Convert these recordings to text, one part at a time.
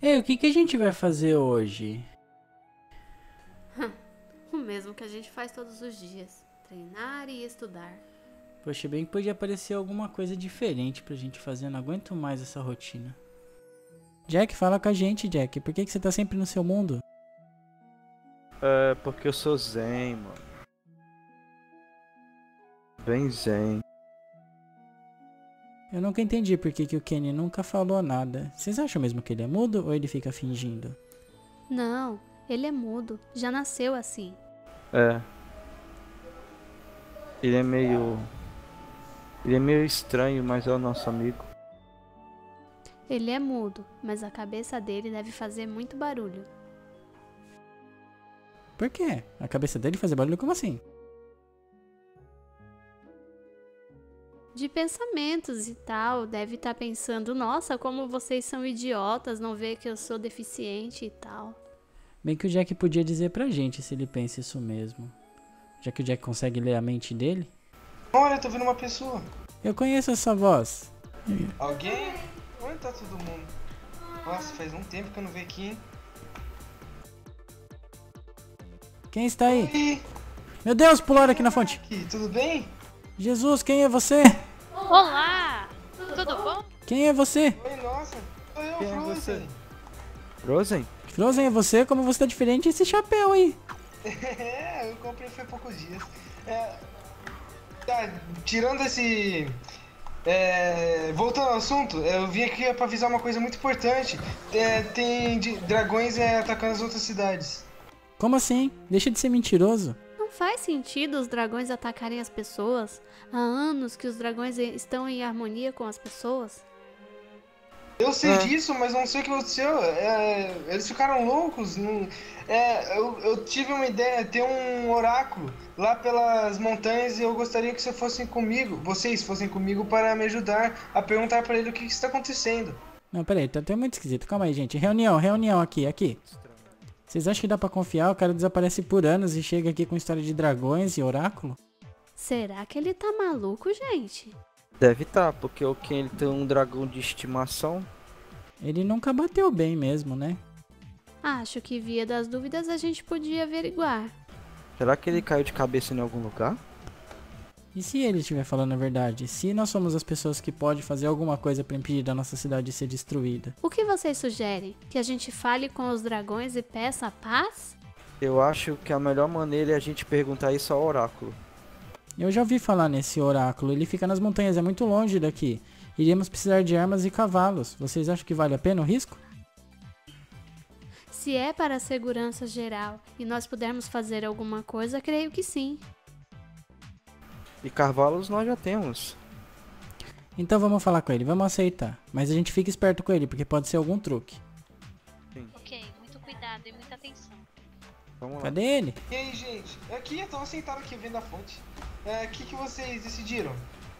Ei, o que que a gente vai fazer hoje? O mesmo que a gente faz todos os dias. Treinar e estudar. Poxa, bem que podia aparecer alguma coisa diferente pra gente fazer. Eu não aguento mais essa rotina. Jack, fala com a gente, Jack. Por que que você tá sempre no seu mundo? É porque eu sou zen, mano. Bem zen. Eu nunca entendi por que que o Kenny nunca falou nada. Vocês acham mesmo que ele é mudo ou ele fica fingindo? Não, ele é mudo. Já nasceu assim. É. Ele é meio estranho, mas é o nosso amigo. Ele é mudo, mas a cabeça dele deve fazer muito barulho. Por quê? A cabeça dele fazer barulho como assim? De pensamentos e tal, deve estar pensando, nossa, como vocês são idiotas, não vê que eu sou deficiente e tal. Bem que o Jack podia dizer pra gente se ele pensa isso mesmo. Já que o Jack consegue ler a mente dele. Olha, eu tô vendo uma pessoa. Eu conheço essa voz. Alguém? Onde tá todo mundo? Nossa, faz um tempo que eu não vejo aqui, hein? Quem está aí? Oi, Meu Deus, pularam aqui na fonte. aqui, tudo bem? Jesus, quem é você? Olá! Tudo bom? Quem é você? Oi, nossa. Sou eu, Quem é Frozen. você? Frozen? Frozen é você? Como você tá diferente esse chapéu aí? É, eu comprei foi há poucos dias. Tá, tirando esse... voltando ao assunto, eu vim aqui pra avisar uma coisa muito importante. Tem dragões atacando as outras cidades. Como assim? Deixa de ser mentiroso. Não faz sentido os dragões atacarem as pessoas. Há anos que os dragões estão em harmonia com as pessoas. Eu sei disso, mas não sei o que aconteceu. Eles ficaram loucos. Eu tive uma ideia, tem um oráculo lá pelas montanhas e eu gostaria que vocês fossem comigo para me ajudar a perguntar para ele o que está acontecendo. Não, peraí, tá até muito esquisito. Calma aí, gente. Reunião aqui. Vocês acham que dá pra confiar? O cara desaparece por anos e chega aqui com história de dragões e oráculo? Será que ele tá maluco, gente? Deve estar, porque o Ken ele tem um dragão de estimação. Ele nunca bateu bem mesmo, né? Acho que via das dúvidas a gente podia averiguar. Será que ele caiu de cabeça em algum lugar? E se ele estiver falando a verdade? Se nós somos as pessoas que podem fazer alguma coisa pra impedir da nossa cidade de ser destruída? O que vocês sugerem? Que a gente fale com os dragões e peça a paz? Eu acho que a melhor maneira é a gente perguntar isso ao oráculo. Eu já ouvi falar nesse oráculo. Ele fica nas montanhas, é muito longe daqui. Iríamos precisar de armas e cavalos. Vocês acham que vale a pena o risco? Se é para a segurança geral e nós pudermos fazer alguma coisa, creio que sim. E cavalos nós já temos. Então vamos falar com ele, vamos aceitar. Mas a gente fica esperto com ele, porque pode ser algum truque. Ok, muito cuidado e muita atenção. Vamos lá. Cadê ele? E aí, gente? Aqui, eu tava sentado aqui vendo a fonte. O que vocês decidiram?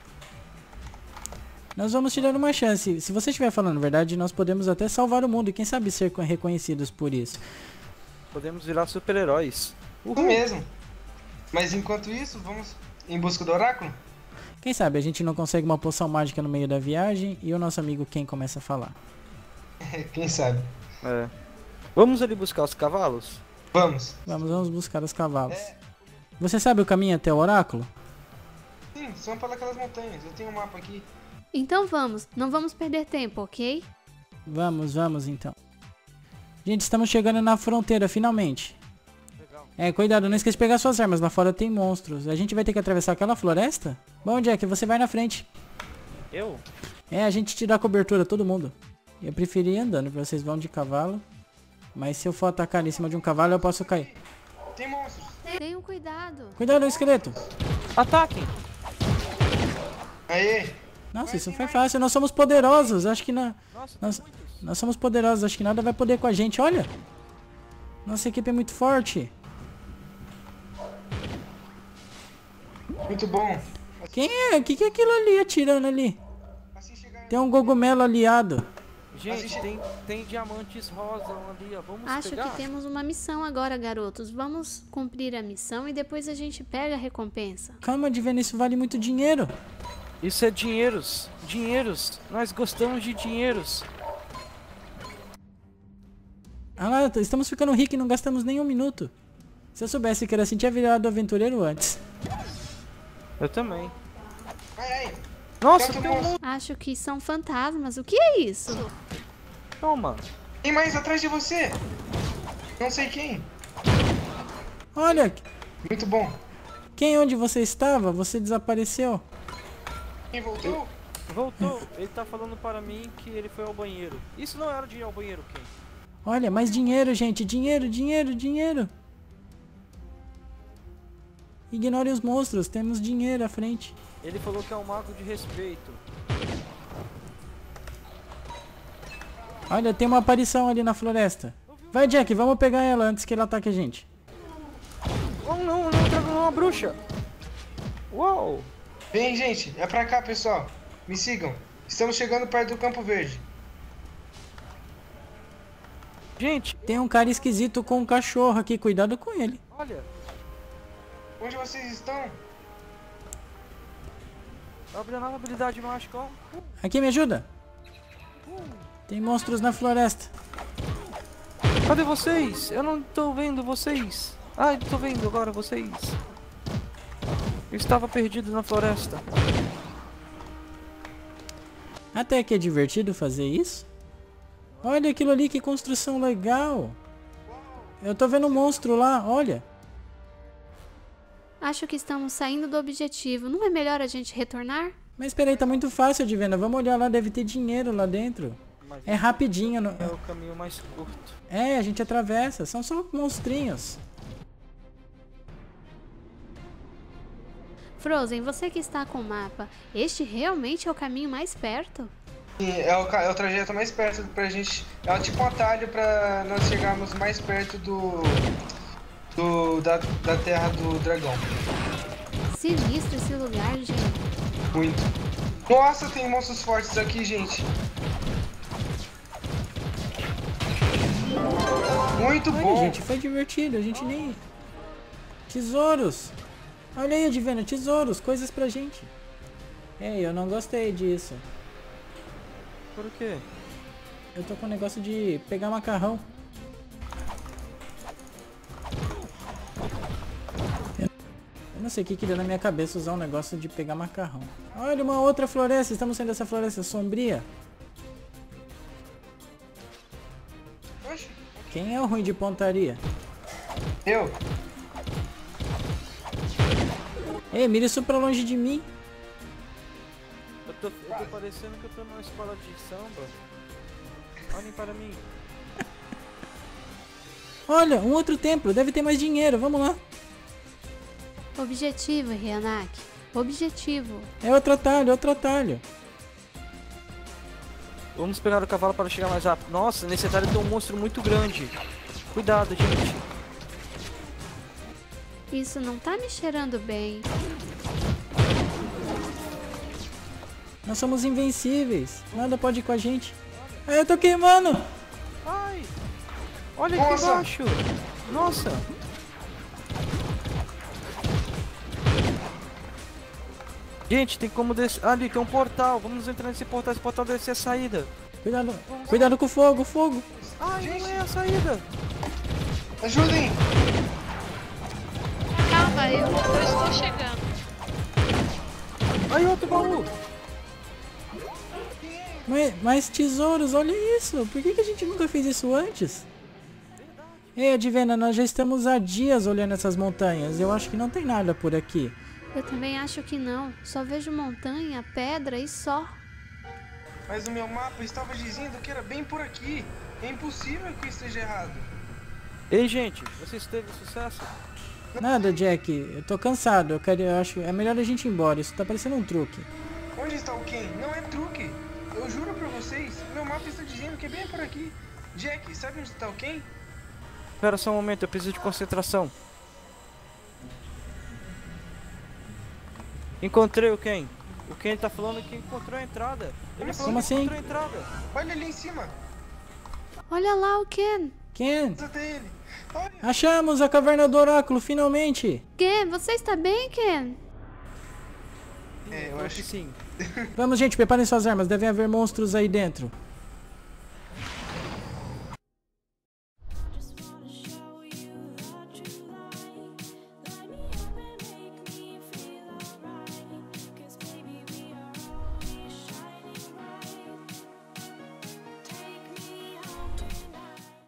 Nós vamos te dar uma chance. Se você estiver falando a verdade, nós podemos até salvar o mundo e quem sabe ser reconhecidos por isso. Podemos virar super-heróis. Isso mesmo. Mas enquanto isso, vamos em busca do oráculo? Quem sabe a gente não consegue uma poção mágica no meio da viagem e o nosso amigo Ken começa a falar. Quem sabe? É. Vamos ali buscar os cavalos? Vamos. Vamos buscar os cavalos. Você sabe o caminho até o oráculo? Sim, são pelas montanhas. Eu tenho um mapa aqui. Então vamos, não vamos perder tempo, ok? Vamos então. Gente, estamos chegando na fronteira, finalmente. Cuidado, não esqueça de pegar suas armas, lá fora tem monstros. A gente vai ter que atravessar aquela floresta? Bom, Jack, você vai na frente. Eu? A gente te dá cobertura, todo mundo. Eu preferi ir andando, vocês vão de cavalo. Mas se eu for atacar em cima de um cavalo, eu posso cair. Tem monstros. Tenham cuidado. Cuidado, esqueleto. Ataquem! Aê. Nossa, isso foi fácil, nós somos poderosos. Acho que Nossa, nós somos poderosos, acho que nada vai poder com a gente, olha. Nossa equipe é muito forte. Muito bom. Quem é? O que é aquilo ali atirando ali? Assim chegar... Tem um cogumelo aliado. gente, tem diamantes rosa ali, ó. Vamos Acho pegar? que temos uma missão agora, garotos. Vamos cumprir a missão e depois a gente pega a recompensa. Calma, Divino, isso vale muito dinheiro. Isso é dinheiros. Dinheiros. Nós gostamos de dinheiros. Ah lá, estamos ficando ricos e não gastamos nem um minuto. Se eu soubesse que era assim, tinha virado aventureiro antes. Eu também. Ai, ai. Nossa, Tanto tem um monstro. monstro. Acho que são fantasmas. O que é isso? Toma. Tem mais atrás de você. Não sei quem. Olha, Muito bom. onde você estava? Você desapareceu. Quem voltou? Voltou. Ele tá falando para mim que ele foi ao banheiro. Isso não era de ir ao banheiro, Ken. Olha, mais dinheiro, gente. Dinheiro, dinheiro, dinheiro. Ignore os monstros, temos dinheiro à frente. Ele falou que é um mago de respeito. Olha, tem uma aparição ali na floresta. Vai, Jack, vamos pegar ela antes que ela ataque a gente. Oh não, não, trago uma bruxa. Uou. Vem, gente. É pra cá, pessoal. Me sigam. Estamos chegando perto do Campo Verde. Gente, Tem um cara esquisito com um cachorro aqui, cuidado com ele. olha. Onde vocês estão? Abre a nova habilidade mágica, ó. Aqui, me ajuda. Tem monstros na floresta. Cadê vocês? Eu não tô vendo vocês. Ah, eu tô vendo agora vocês. Eu estava perdido na floresta. Até que é divertido fazer isso. Olha aquilo ali, que construção legal. Eu tô vendo um monstro lá, olha. Acho que estamos saindo do objetivo. Não é melhor a gente retornar? Mas peraí, tá muito fácil de venda. Vamos olhar lá, deve ter dinheiro lá dentro. Mas É rapidinho. é o caminho mais curto. É, a gente atravessa. São só monstrinhos. Frozen, você que está com o mapa, este realmente é o caminho mais perto? Sim, é o trajeto mais perto pra gente. É tipo um atalho pra nós chegarmos mais perto da terra do dragão. Sinistro esse lugar, gente. Muito. Nossa, tem monstros fortes aqui, gente. Muito Olha, bom. gente, foi divertido. A gente nem... Tesouros. Olha aí, Adivena, tesouros, coisas pra gente. Ei, eu não gostei disso. Por quê? Eu tô com um negócio de pegar macarrão. Eu não sei o que deu na minha cabeça usar um negócio de pegar macarrão. Olha, uma outra floresta. Estamos saindo dessa floresta sombria. Oxe, Quem é o ruim de pontaria? eu. Ei, mira isso pra longe de mim. Eu tô parecendo que eu tô numa escola de samba. Olhem para mim. Olha, um outro templo. Deve ter mais dinheiro. Vamos lá. Objetivo, Ryanak. Objetivo. É outro atalho, outro atalho. Vamos pegar o cavalo para chegar mais rápido. Nossa, nesse atalho tem um monstro muito grande. Cuidado, gente. Isso não tá me cheirando bem. Nós somos invencíveis. Nada pode ir com a gente. Ai, eu tô queimando. Ai! Olha aqui Nossa. embaixo! Nossa! Gente, tem como descer. Ali tem um portal. Vamos entrar nesse portal. Esse portal deve ser a saída. Cuidado, cuidado com o fogo, fogo. Ai, não é a saída! Ajudem. Calma, eu estou chegando. Ai, outro baú! Mas tesouros, olha isso. Por que a gente nunca fez isso antes? Ei, Adivena, nós já estamos há dias olhando essas montanhas. Eu acho que não tem nada por aqui. Eu também acho que não. Só vejo montanha, pedra e só. Mas o meu mapa estava dizendo que era bem por aqui. É impossível que esteja errado. Ei, gente, vocês teve sucesso? Nada, Jack. Eu tô cansado. Eu acho é melhor a gente ir embora. Isso tá parecendo um truque. Onde está o Ken? Não é truque. Eu juro pra vocês, meu mapa está dizendo que é bem por aqui. Jack, sabe onde está o Ken? Espera só um momento, eu preciso de concentração. Encontrei o Ken. O Ken tá falando que encontrou a entrada. Ele falou Como que assim? encontrou a entrada. Olha ali em cima. Olha lá o Ken. Ken, Até ele. Olha. achamos a caverna do oráculo, finalmente. Ken, você está bem, Ken? É, eu Falou acho que sim. Vamos, gente, preparem suas armas. Devem haver monstros aí dentro.